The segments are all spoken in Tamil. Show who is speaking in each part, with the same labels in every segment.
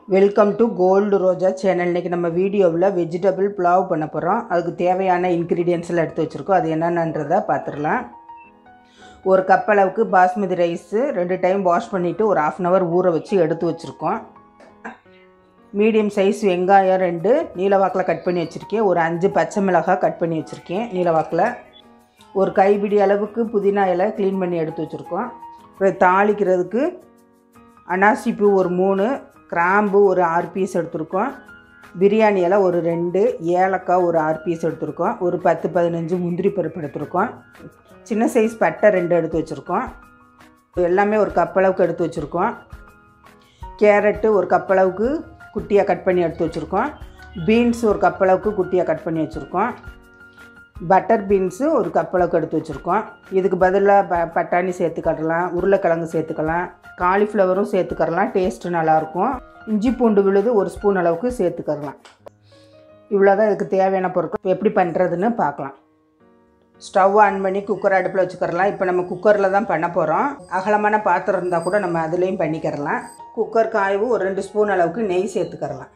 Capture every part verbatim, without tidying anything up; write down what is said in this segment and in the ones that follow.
Speaker 1: Welcome to gold Roja channel. இன்றைக்கி நம்ம வீடியோவில் வெஜிடபிள் புலாவ் பண்ண போகிறோம். அதுக்கு தேவையான இன்க்ரீடியன்ட்ஸ்லாம் எடுத்து வச்சுருக்கோம். அது என்னென்னன்றதை பார்த்துடலாம். ஒரு கப் அளவுக்கு பாஸ்மதி ரைஸு ரெண்டு டைம் வாஷ் பண்ணிவிட்டு ஒரு ஆஃப் அன் ஹவர் ஊற வச்சு எடுத்து வச்சுருக்கோம். மீடியம் சைஸ் வெங்காயம் ரெண்டு நீலவாக்கில் கட் பண்ணி வச்சுருக்கேன். ஒரு அஞ்சு பச்சை மிளகாய் கட் பண்ணி வச்சுருக்கேன் நீலவாக்கில். ஒரு கைப்பிடி அளவுக்கு புதினா இலை க்ளீன் பண்ணி எடுத்து வச்சுருக்கோம். அப்புறம் தாளிக்கிறதுக்கு அனாசிப்பூ ஒரு மூணு, கிராம்பு ஒரு ஆறு பீஸ் எடுத்துருக்கோம். பிரியாணி இலை ஒரு ரெண்டு, ஏலக்காய் ஒரு ஆறு பீஸ் எடுத்துருக்கோம். ஒரு பத்து பதினஞ்சு முந்திரி பருப்பு எடுத்துருக்கோம். சின்ன சைஸ் பட்டை ரெண்டு எடுத்து வச்சுருக்கோம். எல்லாமே ஒரு கப் அளவுக்கு எடுத்து வச்சுருக்கோம். கேரட்டு ஒரு கப் அளவுக்கு குட்டியாக கட் பண்ணி எடுத்து வச்சுருக்கோம். பீன்ஸ் ஒரு கப் அளவுக்கு குட்டியாக கட் பண்ணி வச்சுருக்கோம். பட்டர் பீன்ஸு ஒரு கப் அளவுக்கு எடுத்து வச்சுருக்கோம். இதுக்கு பதிலாக ப பட்டாணி சேர்த்துக்கலாம், உருளைக்கிழங்கு சேர்த்துக்கலாம், காலிஃப்ளவரும் சேர்த்துக்கலாம். டேஸ்ட்டு நல்லாயிருக்கும். இஞ்சி பூண்டு விழுது ஒரு ஸ்பூன் அளவுக்கு சேர்த்துக்கலாம். இவ்வளோ தான் இதுக்கு தேவையான பொருட்கள். எப்படி பண்ணுறதுன்னு பார்க்கலாம். ஸ்டவ் ஆன் பண்ணி குக்கர் அடுப்பில் வச்சுக்கிறலாம். இப்போ நம்ம குக்கரில் தான் பண்ண போகிறோம். அகலமான பாத்திரம் இருந்தால் கூட நம்ம அதுலேயும் பண்ணிக்கிறலாம். குக்கர் காய்வு ஒரு ரெண்டு ஸ்பூன் அளவுக்கு நெய் சேர்த்துக்கிறலாம்.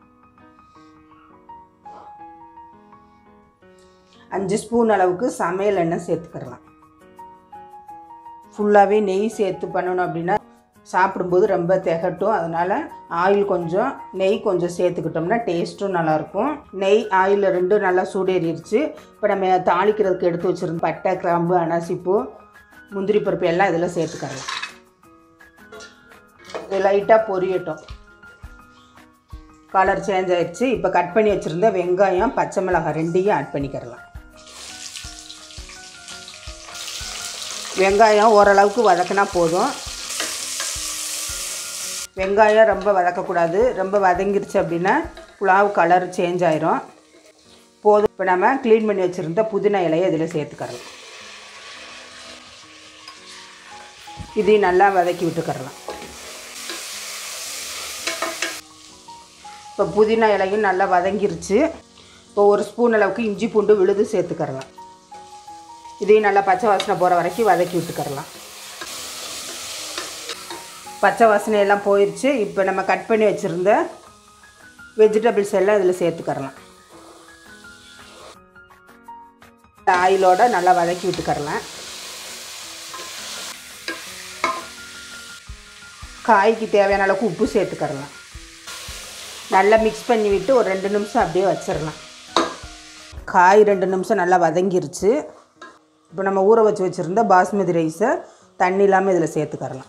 Speaker 1: அஞ்சு ஸ்பூன் அளவுக்கு சமையல் எண்ணெய் சேர்த்துக்கிறலாம். ஃபுல்லாகவே நெய் சேர்த்து பண்ணணும் அப்படின்னா சாப்பிடும்போது ரொம்ப திகட்டும். அதனால் ஆயில் கொஞ்சம் நெய் கொஞ்சம் சேர்த்துக்கிட்டோம்னா டேஸ்ட்டும் நல்லாயிருக்கும். நெய் ஆயில் ரெண்டும் நல்லா சூடேறிடுச்சு. இப்போ நம்ம தாளிக்கிறதுக்கு எடுத்து வச்சுருந்த பட்டை, கிராம்பு, அனாசிப்பூ, முந்திரி பருப்பு எல்லாம் இதில் சேர்த்துக்கலாம். இது லைட்டாக பொரியட்டும். கலர் சேஞ்ச் ஆகிடுச்சு. இப்போ கட் பண்ணி வச்சுருந்த வெங்காயம், பச்சை மிளகாய் ரெண்டையும் ஆட் பண்ணிக்கிறலாம். வெங்காயம் ஓரளவுக்கு வதக்கினா போதும். வெங்காயம் ரொம்ப வதக்கக்கூடாது. ரொம்ப வதங்கிருச்சு அப்படின்னா புலாவ் கலர் சேஞ்ச் ஆயிரும். போதும். இப்போ நம்ம க்ளீன் பண்ணி வச்சுருந்த புதினா இலையை இதில் சேர்த்துக்கிறலாம். இதையும் நல்லா வதக்கி விட்டுக்கிறலாம். இப்போ புதினா இலையும் நல்லா வதங்கிருச்சு. இப்போ ஒரு ஸ்பூன் அளவுக்கு இஞ்சி பூண்டு விழுது சேர்த்துக்கிறலாம். இதையும் நல்லா பச்சை வாசனை போகிற வரைக்கும் வதக்கி விட்டுக்கிறலாம். பச்சை வாசனையெல்லாம் போயிடுச்சு. இப்போ நம்ம கட் பண்ணி வச்சுருந்த வெஜிடபிள்ஸ் எல்லாம் இதில் சேர்த்துக்கிறலாம். ஆயிலோடு நல்லா வதக்கி விட்டுக்கிறலாம். காய்க்கு தேவையான அளவுக்கு உப்பு சேர்த்துக்கிறலாம். நல்லா மிக்ஸ் பண்ணி விட்டு ஒரு ரெண்டு நிமிஷம் அப்படியே வச்சிடலாம். காய் ரெண்டு நிமிஷம் நல்லா வதங்கிருச்சு. இப்போ நம்ம ஊற வச்சு வச்சுருந்த பாஸ்மதி ரைஸை தண்ணி இல்லாமல் இதில் சேர்த்துக்கிறலாம்.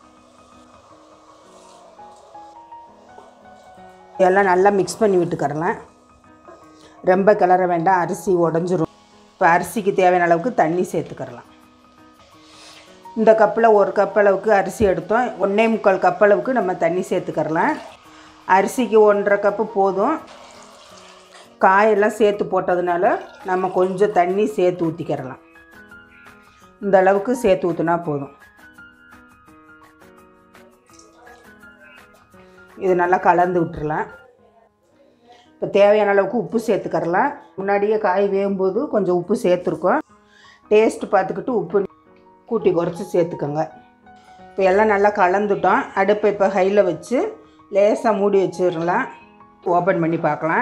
Speaker 1: எல்லாம் நல்லா மிக்ஸ் பண்ணி விட்டுக்கிறலாம். ரொம்ப கிளற வேண்டாம், அரிசி உடஞ்சிரும். இப்போ அரிசிக்கு தேவையான அளவுக்கு தண்ணி சேர்த்துக்கிறலாம். இந்த கப்பில் ஒரு கப் அளவுக்கு அரிசி எடுத்தோம். ஒன்றே முக்கால் கப் அளவுக்கு நம்ம தண்ணி சேர்த்துக்கிறலாம். அரிசிக்கு ஒன்றரை கப்பு போதும். காயெல்லாம் சேர்த்து போட்டதுனால நம்ம கொஞ்சம் தண்ணி சேர்த்து ஊற்றிக்கிறலாம். இந்த அளவுக்கு சேர்த்து ஊற்றினா போதும். இது நல்லா கலந்து விட்டுறலாம். இப்போ தேவையான அளவுக்கு உப்பு சேர்த்துக்கிறலாம். முன்னாடியே காய் வேகும்போது கொஞ்சம் உப்பு சேர்த்துருக்கோம். டேஸ்ட்டு பார்த்துக்கிட்டு உப்பு கூட்டி குறைச்சி சேர்த்துக்கோங்க. இப்போ எல்லாம் நல்லா கலந்துட்டோம். அடுப்பை இப்போ ஹையில் வச்சு லேசாக மூடி வச்சிடலாம். ஓப்பன் பண்ணி பார்க்கலாம்.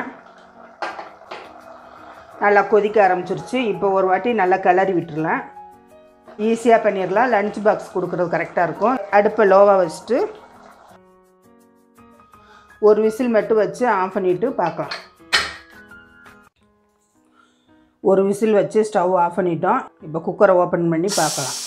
Speaker 1: நல்லா கொதிக்க ஆரம்பிச்சிருச்சு. இப்போ ஒரு வாட்டி நல்லா கிளறி விட்டுடலாம். ஈஸியாக பண்ணிடலாம். லஞ்ச் பாக்ஸ் கொடுக்குறது கரெக்டாக இருக்கும். அடுப்பை லோவாக வச்சுட்டு ஒரு விசில் மட்டும் வச்சு ஆஃப் பண்ணிவிட்டு பார்க்கலாம். ஒரு விசில் வச்சு ஸ்டவ் ஆஃப் பண்ணிட்டோம். இப்போ குக்கரை ஓப்பன் பண்ணி பார்க்கலாம்.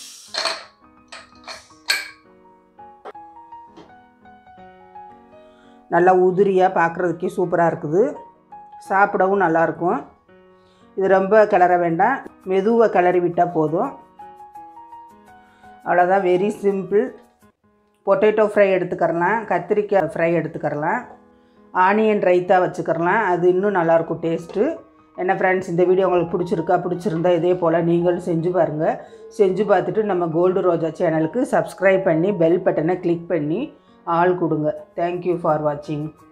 Speaker 1: நல்லா உதிரியாக பார்க்குறதுக்கே சூப்பராக இருக்குது. சாப்பிடவும் நல்லாயிருக்கும். இது ரொம்ப கிளற வேண்டாம், மெதுவாக கிளறி விட்டால் போதும். அவ்வளோதான். Very simple. பொட்டேட்டோ ஃப்ரை எடுத்துக்கிறலாம், கத்திரிக்காய் ஃப்ரை எடுத்துக்கிறலாம், ஆனியன் ரைத்தா வச்சுக்கிறலாம். அது இன்னும் நல்லாயிருக்கும் டேஸ்ட்டு. என்ன ஃப்ரெண்ட்ஸ், இந்த வீடியோ உங்களுக்கு பிடிச்சிருக்கா? பிடிச்சிருந்தா இதே போல் நீங்களும் செஞ்சு பாருங்கள். செஞ்சு பார்த்துட்டு நம்ம கோல்டு ரோஜா சேனலுக்கு சப்ஸ்கிரைப் பண்ணி பெல் பட்டனை கிளிக் பண்ணி ஆல் கொடுங்க. தேங்க்யூ ஃபார் வாட்சிங்.